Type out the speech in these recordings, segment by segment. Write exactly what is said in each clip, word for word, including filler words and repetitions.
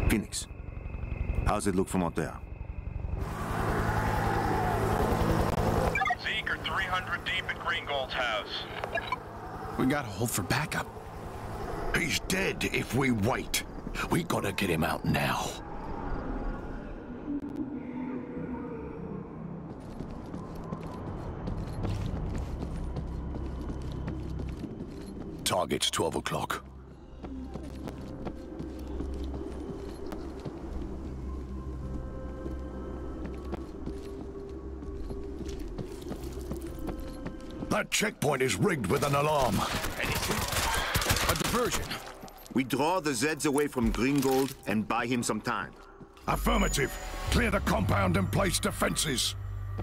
Phoenix, how's it look from out there? Zeke are three hundred deep at Greengold's house. We gotta hold for backup. He's dead if we wait. We gotta get him out now. Target's twelve o'clock. That checkpoint is rigged with an alarm. A diversion. We draw the Zeds away from Greengold and buy him some time. Affirmative. Clear the compound and place defenses.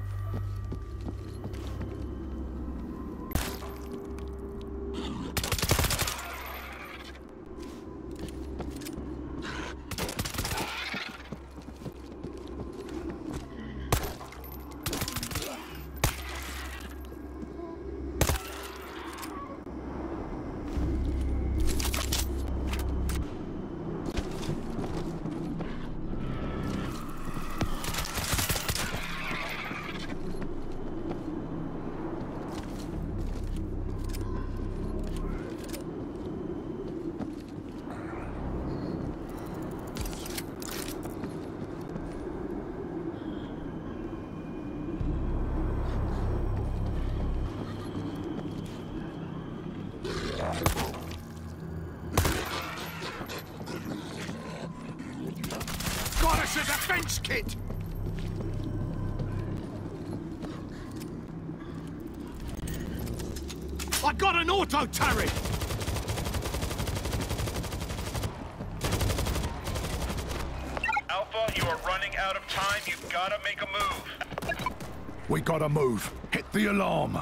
Got us a defense kit! I got an auto turret! Alpha, you are running out of time. You've got to make a move. We gotta move. Hit the alarm.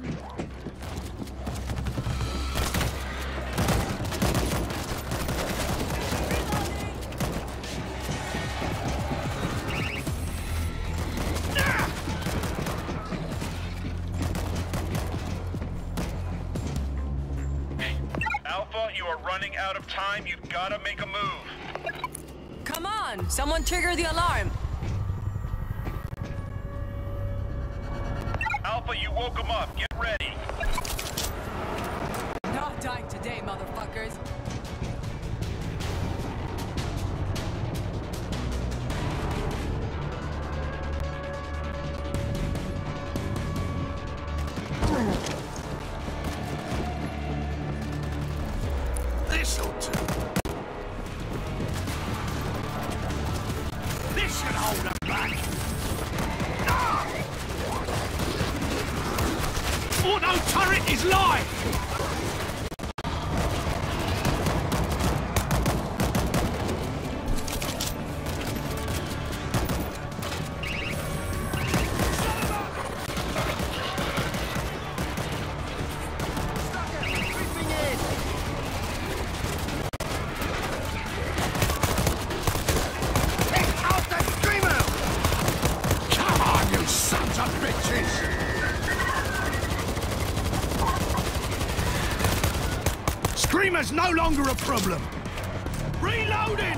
Alpha, you are running out of time. You've got to make a move. Come on! Someone trigger the alarm! Alpha, you woke him up. Get ready. Not dying today, motherfuckers! This'll do. This should hold them back. Ah! Auto turret is live! Screamer's no longer a problem. Reloading!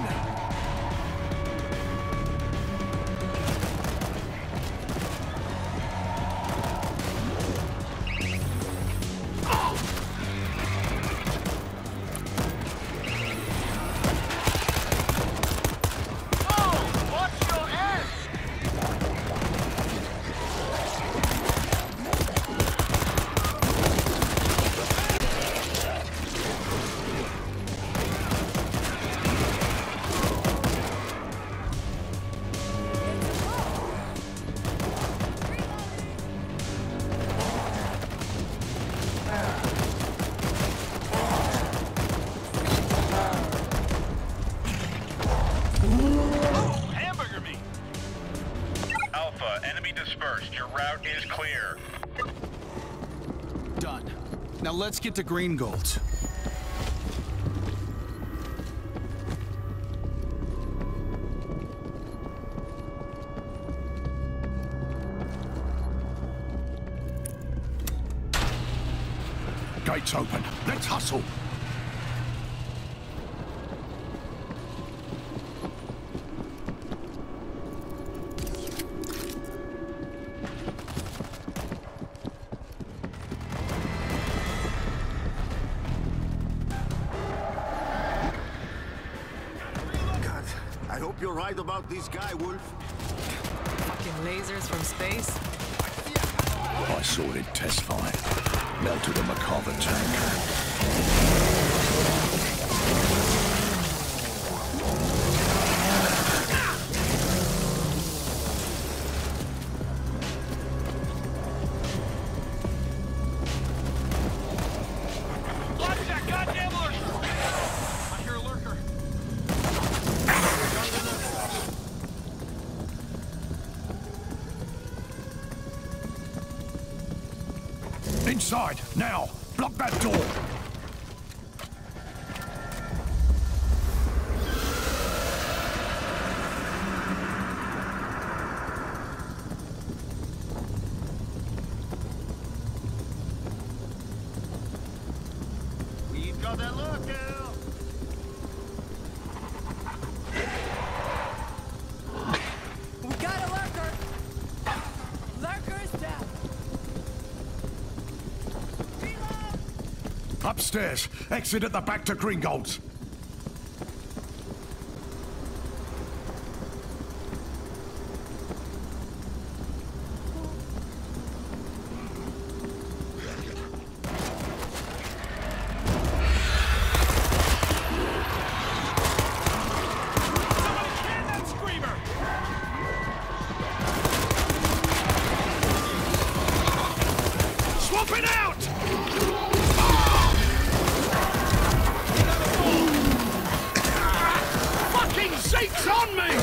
Enemy dispersed. Your route is clear. Done. Now let's get to Greengold. Gates open. Let's hustle. you're right about this guy, Wolf. Fucking lasers from space. I saw it in test fire. Melted a macabre tank. Inside, now! Block that door! We've got a lurker! We got a lurker! Lurker's down! Upstairs! Exit at the back to Gringold's! Swapping out! Fucking Zeke's on me!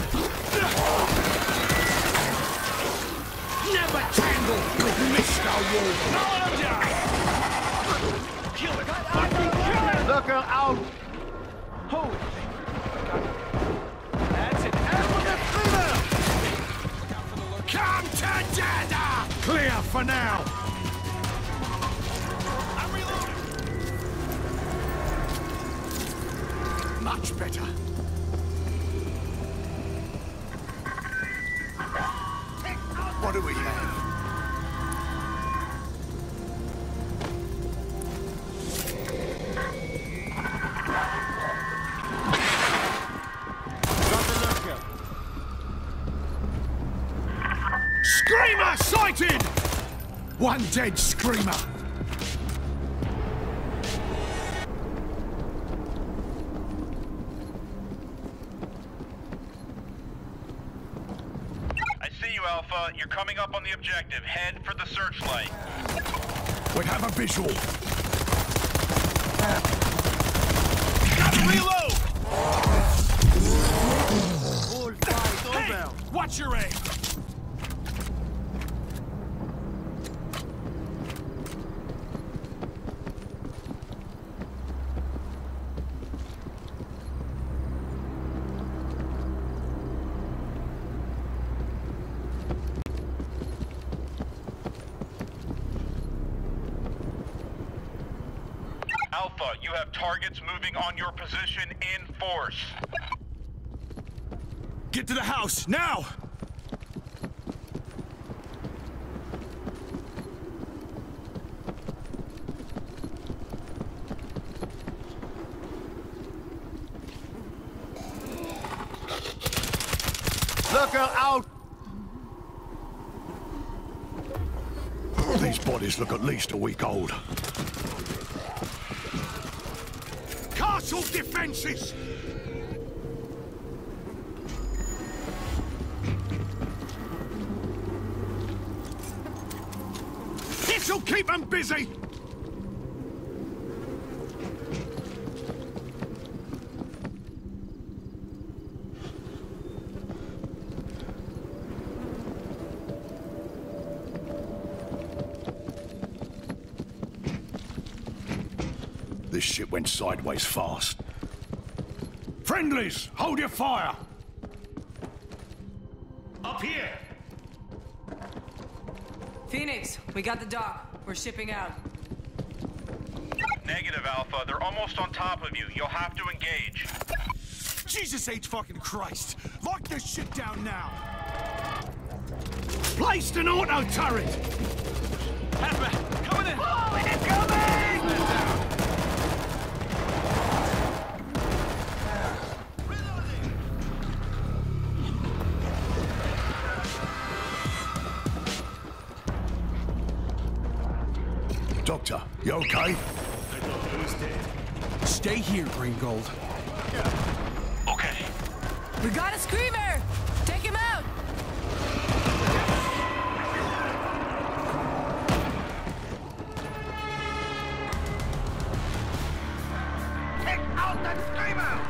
Never tangle with Mister Wolf! No one die! Kill it! Fucking kill it! Lurker out! Holy shit. That's it. Everyone get through there! Come together! Clear for now! I'm reloading! Much better. What do we have? Screamer sighted! One dead screamer. I see you, Alpha. You're coming up on the objective. Head for the searchlight. We have a visual. Reload! All fight Hey! over! Watch your aim! Alpha, you have targets moving on your position in force. Get to the house, now! Lurker out! These bodies look at least a week old. Castle defenses! This'll keep them busy! This shit went sideways fast. Friendlies, hold your fire! Up here! Phoenix, we got the dock. We're shipping out. Negative, Alpha. They're almost on top of you. You'll have to engage. Jesus H fucking Christ! Lock this shit down now! Placed an auto turret! Halfback, coming in! Oh, incoming! Doctor, you okay? I thought I was dead. Stay here, Greengold. Okay. We got a screamer! Take him out! Take out that screamer!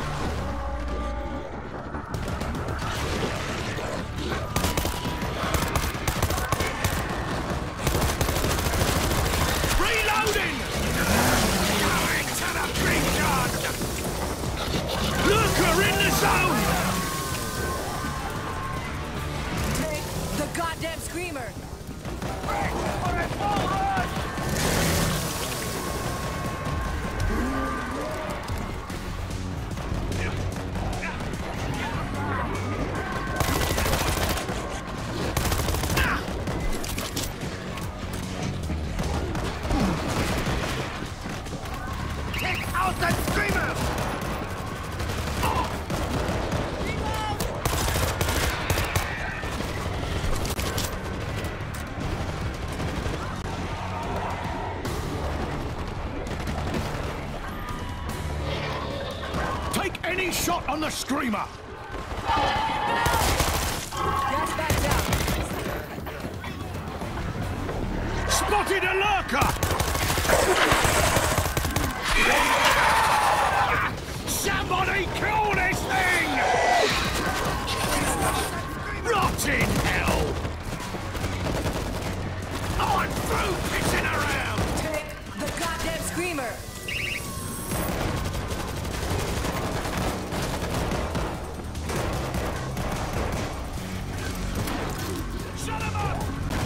Reloading! Going to the big gun! Lurker in the zone! Take the goddamn screamer! Take out that screamer! Take any shot on the screamer! Gas back down! Spotted a lurker! Somebody kill this thing! Rotting hell! On through pissing around! Take the goddamn screamer! Shut him up!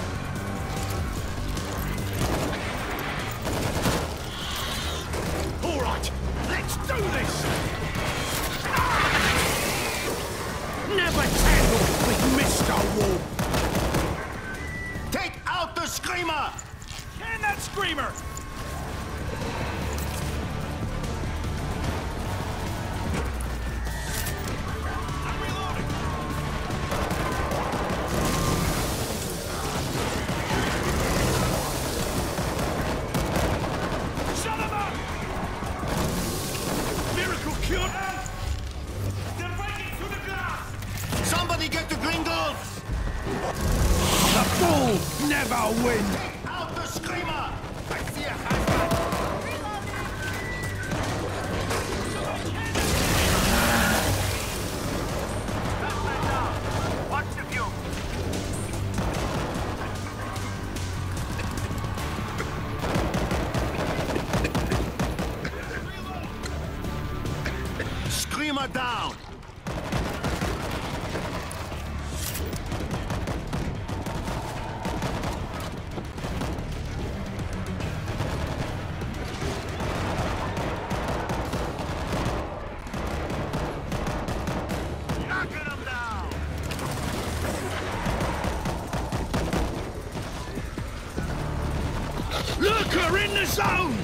All right, let's do this! Never tangle with Mister Wolf! Take out the screamer! Can that screamer! I'm reloading! Shut him up! Miracle cure! They're breaking through the glass! Somebody get to Gringold! The fool never win! Take out the screamer! I see a hazard! Watch the view! Screamer down! Knocking them down! Lurker in the zone!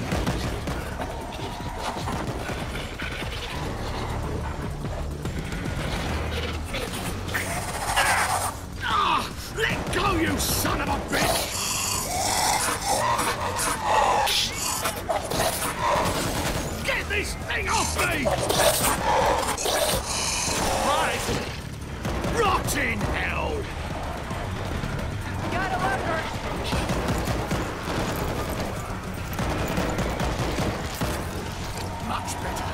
Ah! Let go, you son of a bitch! Get this thing off me! Right! Rotting hell! Got a lurker! Much better.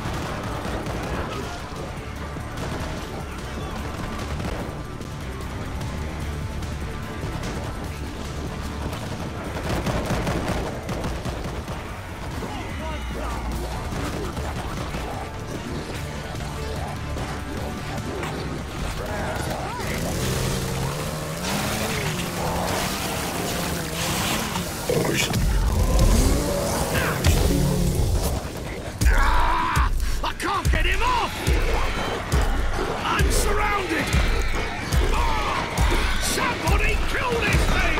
Ah! I can't get him off! I'm surrounded! Ah! Somebody kill this thing!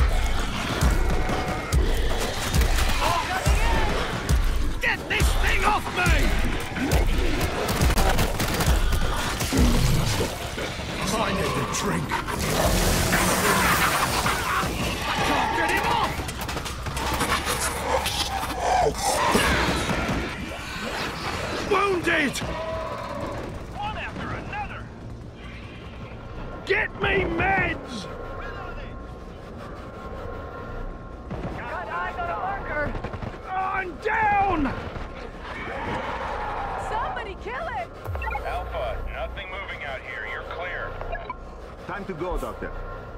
Get this thing off me! I need a drink. I can't get him off! me meds! Got eyes on a marker. I'm down! Somebody kill it! Alpha, nothing moving out here. You're clear. Time to go, Doctor.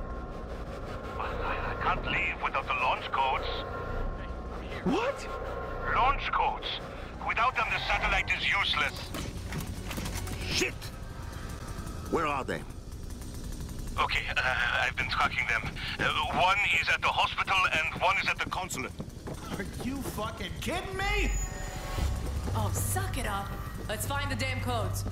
I can't leave without the launch codes. What? Launch codes. Without them, the satellite is useless. Shit! Where are they? Okay, uh, I've been tracking them. Uh, one is at the hospital and one is at the consulate. Are you fucking kidding me? Oh, suck it up. Let's find the damn codes.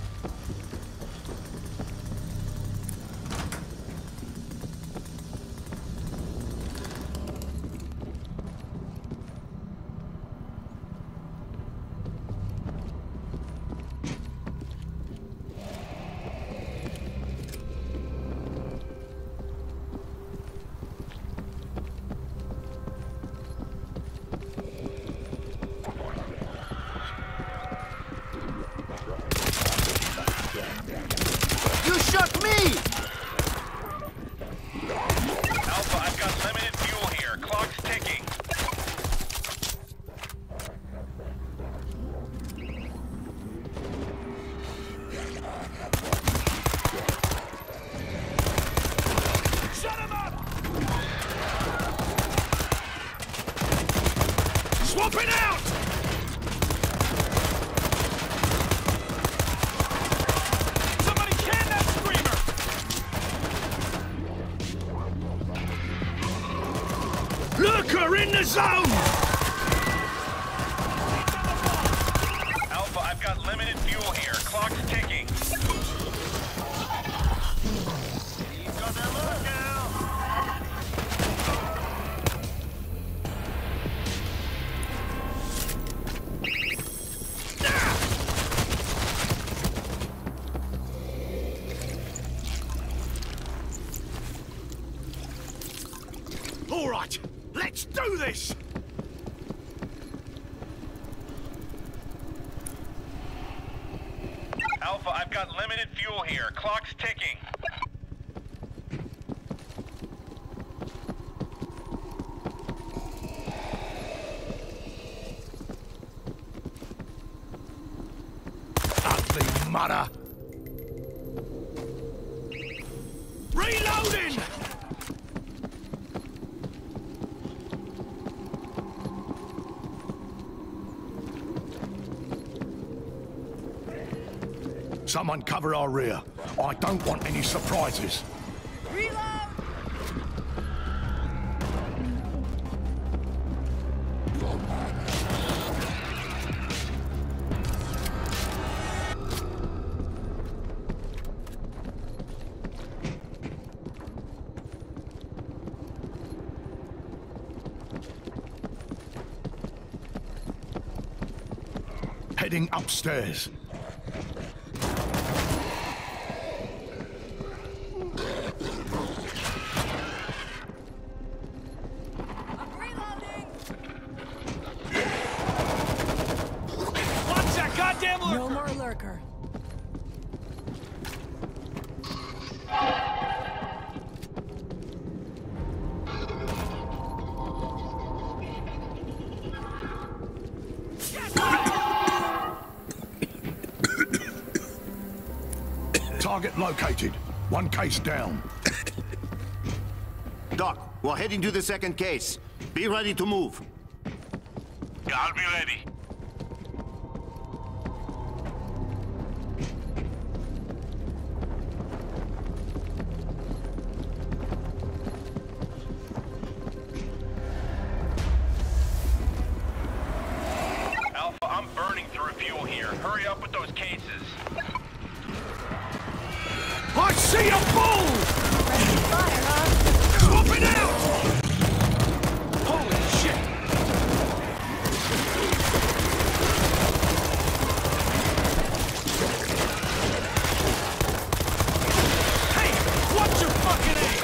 You shot me! Alpha, I've got limited fuel here. Clock's ticking. Shut him up! Swapping out! Somebody can that screamer! Lurker in the zone! Alpha, I've got limited fuel here. Clock's ticking. He's got that look now. All right, let's do this! Alpha, I've got limited fuel here. Clock's ticking. Ugly mudder! Reloading! Someone cover our rear. I don't want any surprises. Reload! Heading upstairs. I'm reloading! Watch that goddamn lurker! No more lurker. Target located. One case down. Doc, we're heading to the second case. Be ready to move. Yeah, I'll be ready. Alpha, I'm burning through fuel here. Hurry up with those cases. I see a bull! Friendly fire, huh? Swap it out! Holy shit! Hey! Watch your fucking aim!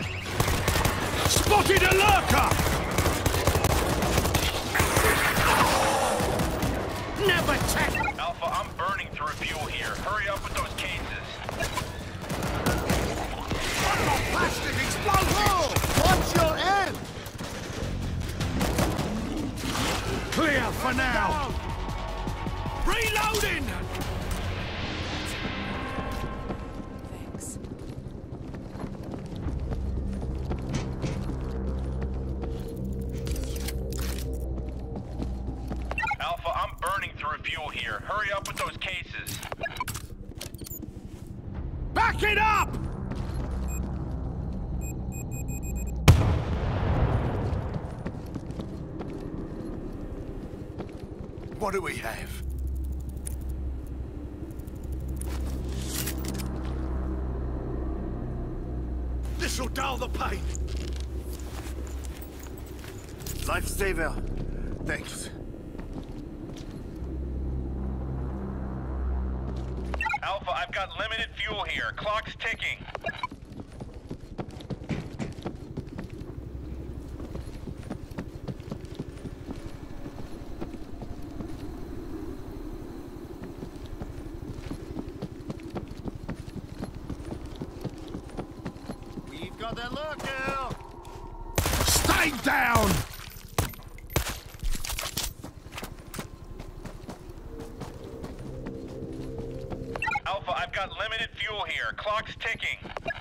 Spotted a lurker! I'm burning through fuel here. Hurry up with those cases. What a plastic explosion! Watch your end! Clear for now! Reloading! Thanks. Alpha, I'm burning through fuel here. Hurry up with those cases. Back it up! What do we have? This'll dull the pain. Lifesaver. Thanks. Alpha, I've got limited fuel here. Clock's ticking. We've got that lookout. Stay down! Alpha, I've got limited fuel here. Clock's ticking.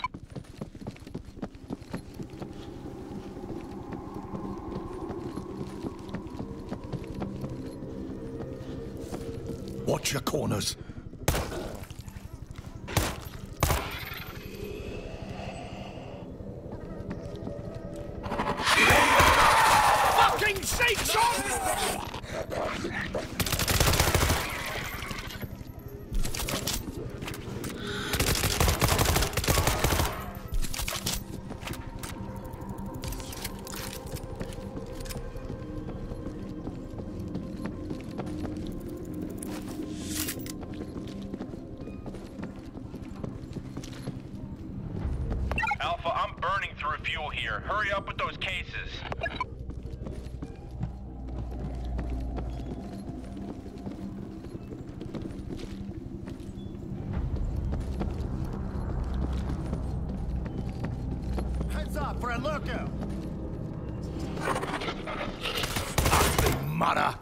Watch your corners. Fucking sakes on! Alpha, I'm burning through fuel here. Hurry up with those cases. Heads up for a lookout. Ugly mother!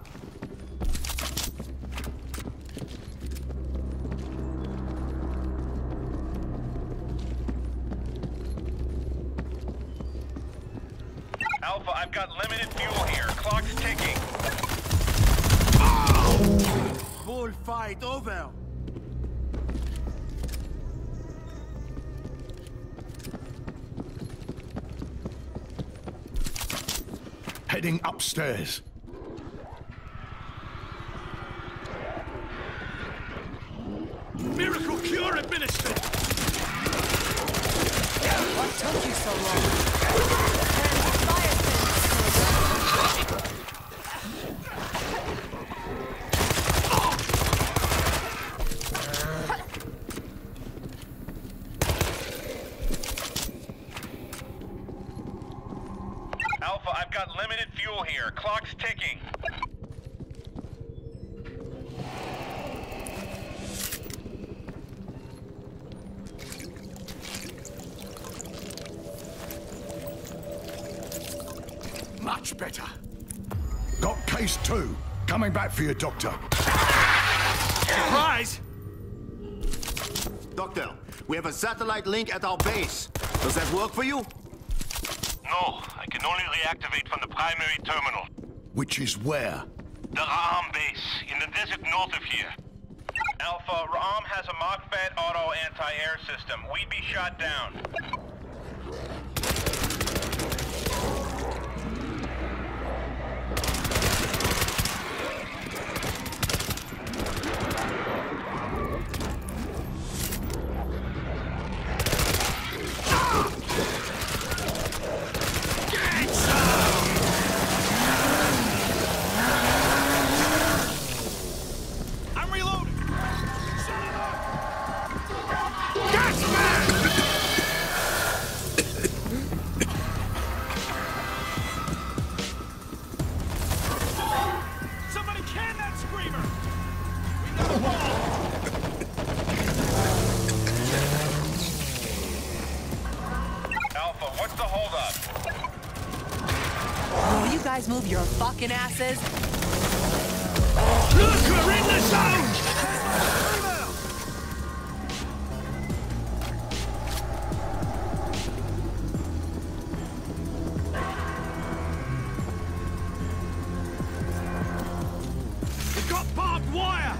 Alpha, I've got limited fuel here. Clock's ticking. Bullfight over. Heading upstairs. Miracle cure administered! What took you so long? Fire Alpha, I've got limited fuel here. Clock's ticking. Much better. Got case two. Coming back for you, Doctor. Surprise! Doctor, we have a satellite link at our base. Does that work for you? No, I can only reactivate from the primary terminal. Which is where? The Ra'am base, in the desert north of here. Alpha, Ra'am has a Mach-Fed auto anti-air system. We'd be shot down. I'm reloading! guys move your fucking asses? Look, we're in the zone! We've got barbed wire!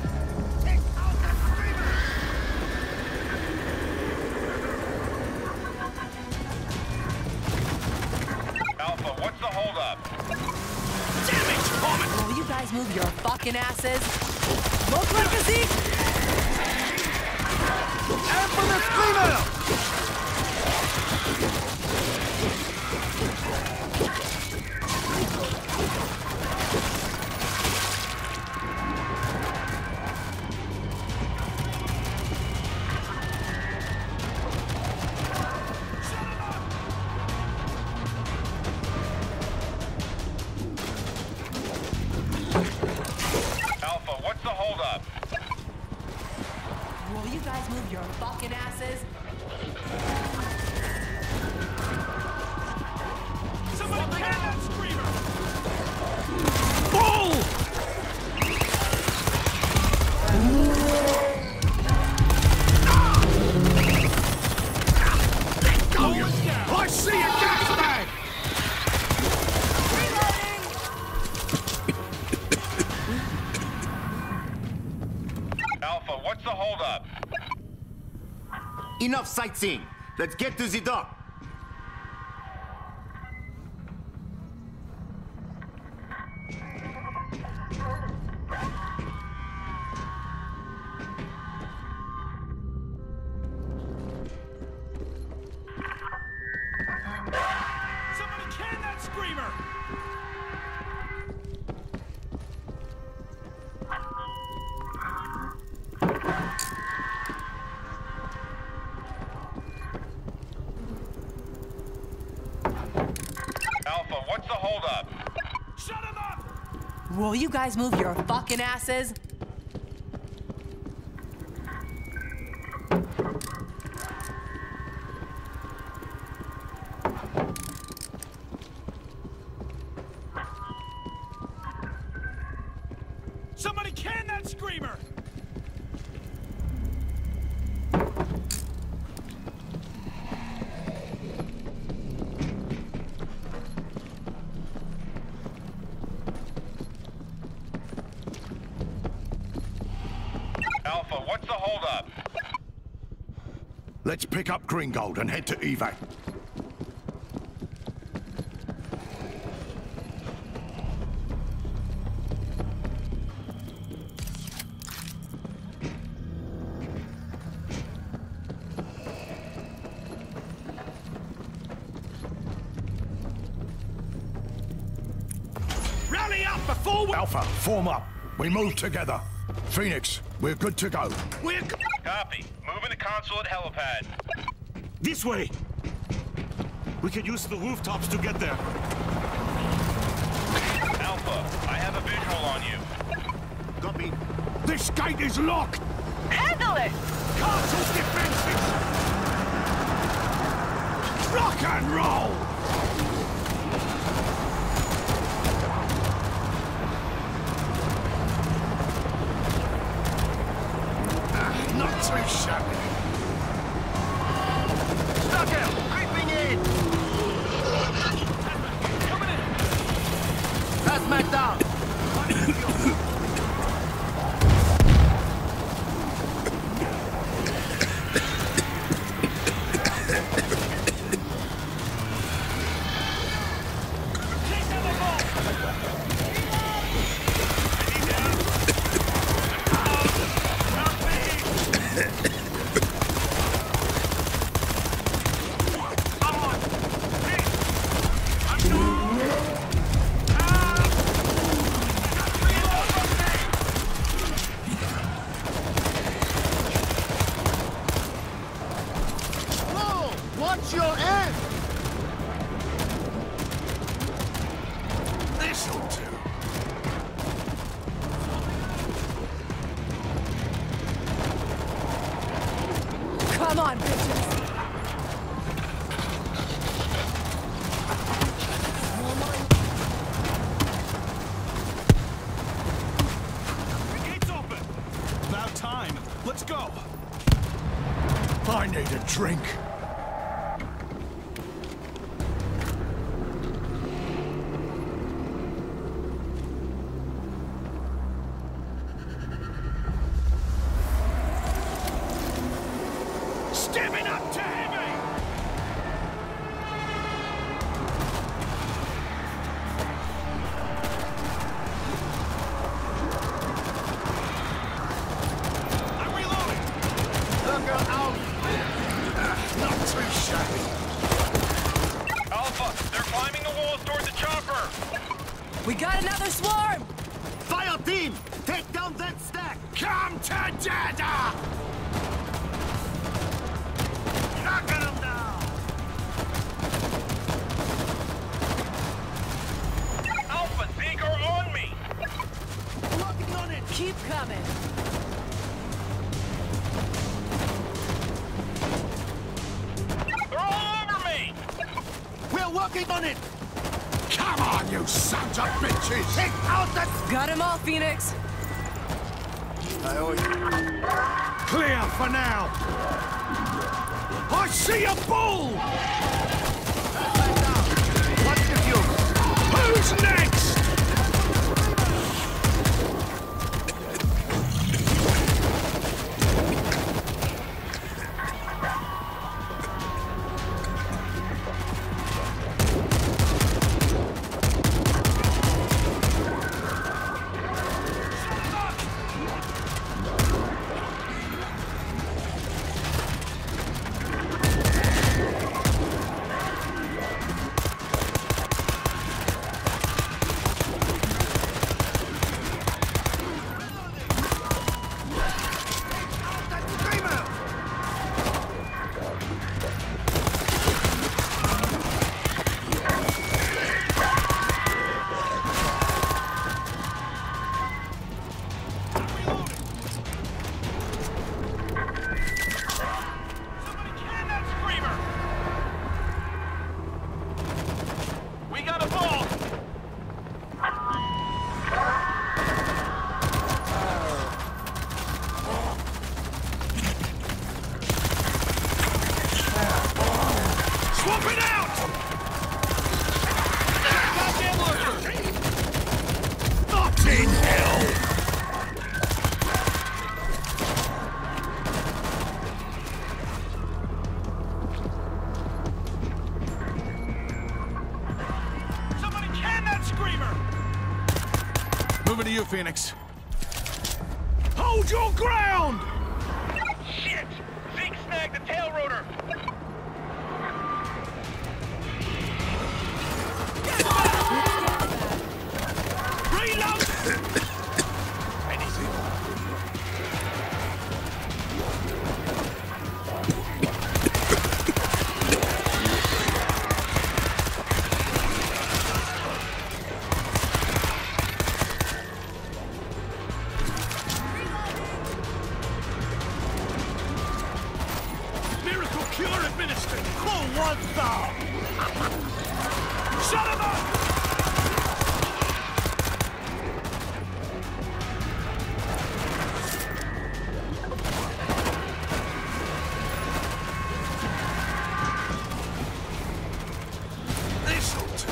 Alpha, what's the holdup? Damn it, Comet! Will you guys move your fucking asses? Look like a Zeke! And for the screamer! Alpha, what's the holdup? Will you guys move your fucking asses? Somebody can that screamer! Bull! Let go, you! I see a gas bag! Alpha, what's the holdup? Enough sightseeing. Let's get to the dock. Somebody can that screamer! Alpha, what's the holdup? Shut him up! Will you guys move your fucking asses? Somebody can that screamer! Alpha, what's the holdup? Let's pick up Gringold and head to evac. Rally up before we... Alpha, form up. We move together. Phoenix, we're good to go. We're... Copy. Moving to consulate helipad. This way! We can use the rooftops to get there. Alpha, I have a visual on you. Copy. This gate is locked! Handle it! Castle's defenses! Rock and roll! Ah, not too shabby. Stuck out. Creeping in. Coming in! Hazmat down. Take down the vault! Whoa! Watch your end. This'll do. Come on, bitches! need a drink. Stepping up to heavy! I'm reloading! Look out! Not too shabby. Alpha, they're climbing the walls toward the chopper. We got another swarm! Fire team! Take down that stack! Come to Dada! Knocking them down! Alpha, Zeke are on me. Working on it! Keep coming. They're all over me. We're working on it! Come on, you sons of bitches! Take out that... Got him all, Phoenix. I owe you. Clear for now! I see a bull! What's the view? Who's next? Moving to you, Phoenix. Hold your ground! Shit! Zeke snagged the tail rotor. Reload! Miracle cure administered. Who wants some? Shut him up! This'll do.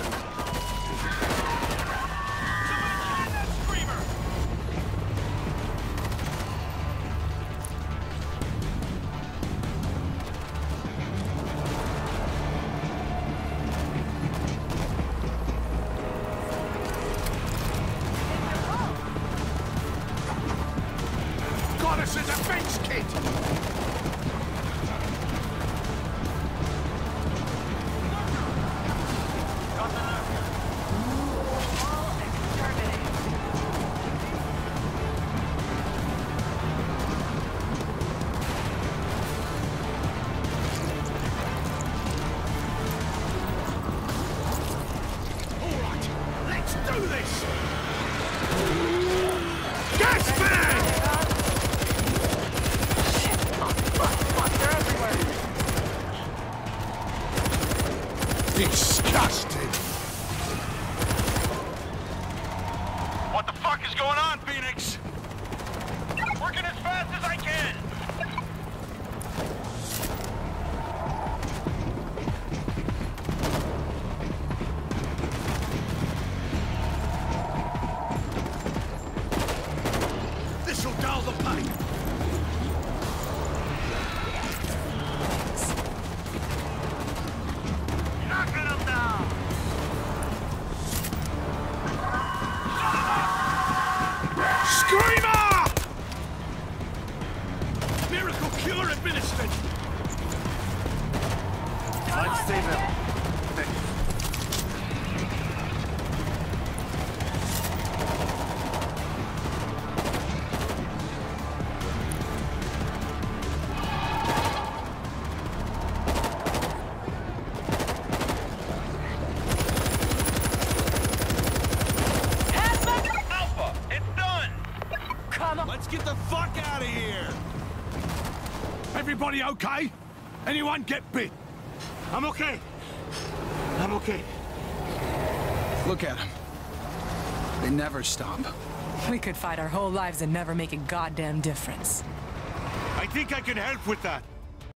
Got us a defense kit! All right, let's do this! Gas bag! Disgusting! What the fuck is going on, Phoenix? Working as fast as I can. fuck out of here! Everybody okay? Anyone get bit? I'm okay. I'm okay. Look at them. They never stop. We could fight our whole lives and never make a goddamn difference. I think I can help with that.